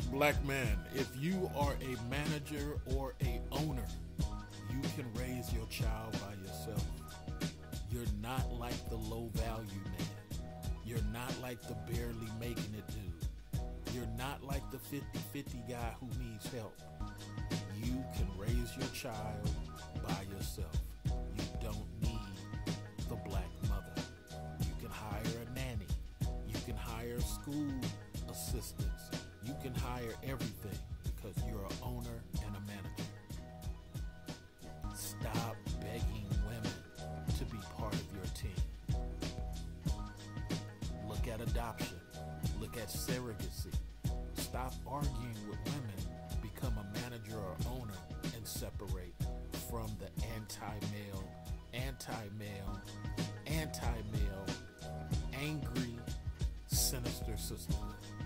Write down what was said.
Black man, if you are a manager or a owner, you can raise your child by yourself. You're not like the low value man. You're not like the barely making it dude. You're not like the 50-50 guy who needs help. You can raise your child by yourself. You don't need the black mother. You can hire a nanny. You can hire school assistants. You can hire everything because you're an owner and a manager. Stop begging women to be part of your team. Look at adoption. Look at surrogacy. Stop arguing with women. Become a manager or owner and separate from the anti-male, angry, sinister system.